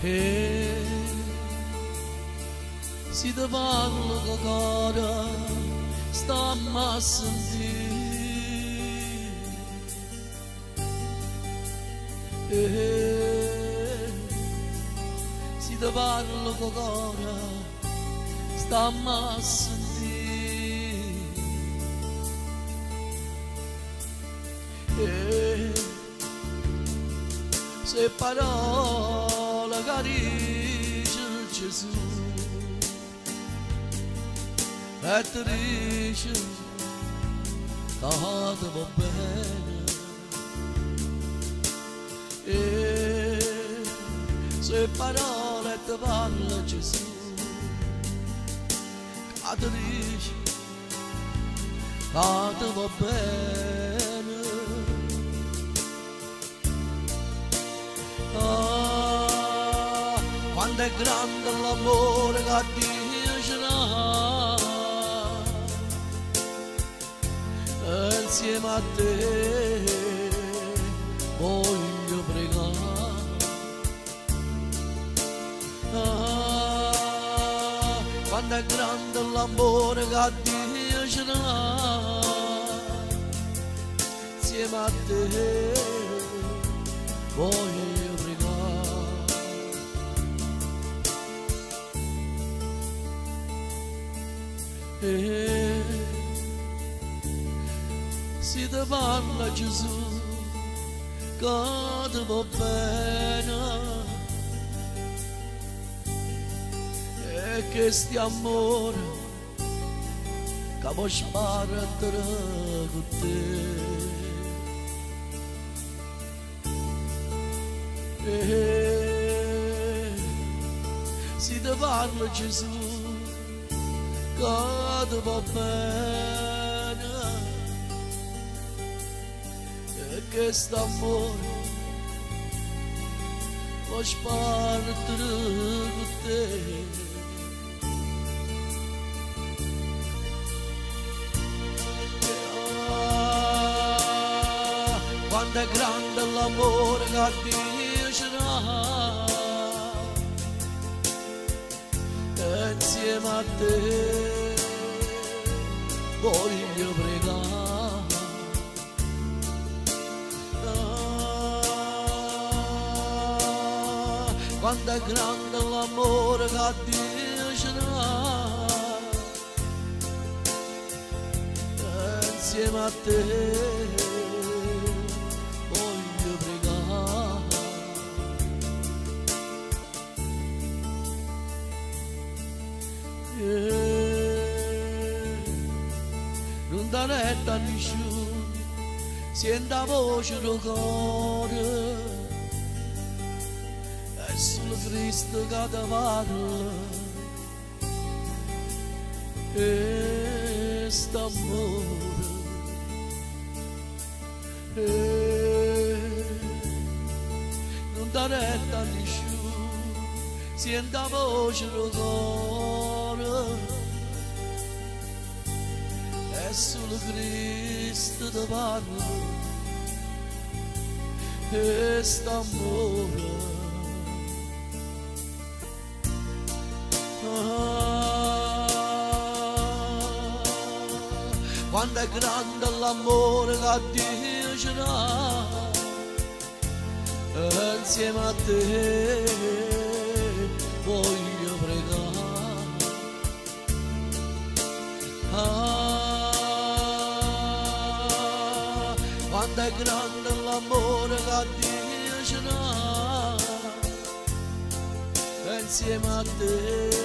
E si te parlo che cara stammi a sentire. Si te parlo che cara stammi a sentire. Se parole che dice Gesù e ti dice che ti va bene. Se parole ti parla Gesù che ti dice che ti va bene. Quando è grande l'amore che Dio ce l'ha, insieme a te voglio pregare. Quando è grande l'amore che Dio ce l'ha, insieme a te voglio si te parla Gesù che ti va bene e che sti amore che può sparare con te. Si te parla Gesù che ti va bene e che st'amore può spartire con te. Quando è grande l'amore che Dio ce l'ha, insieme a te voglio pregare. Quando è grande l'amore che Dio ce l'ha, insieme a te voglio pregare. Non dà retta a nessuno, sente la voce del cuore, è solo Cristo che ti parla, e st'amore, non dà retta a nessuno, sente la voce del cuore, è solo Cristo ti parla, e st'amore. Quando è grande l'amore che Dio ce l'ha, insieme a te voglio pregare. Quando è grande l'amore che Dio ce l'ha, insieme a te